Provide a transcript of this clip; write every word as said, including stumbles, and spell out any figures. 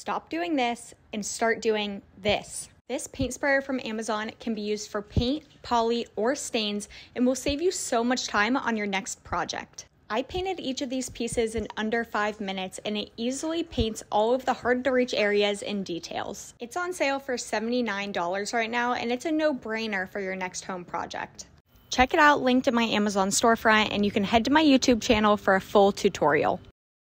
stop doing this and start doing this. This paint sprayer from Amazon can be used for paint, poly, or stains and will save you so much time on your next project. I painted each of these pieces in under five minutes and it easily paints all of the hard to reach areas and details. It's on sale for seventy-nine dollars right now and it's a no-brainer for your next home project. Check it out linked in my Amazon storefront and you can head to my YouTube channel for a full tutorial.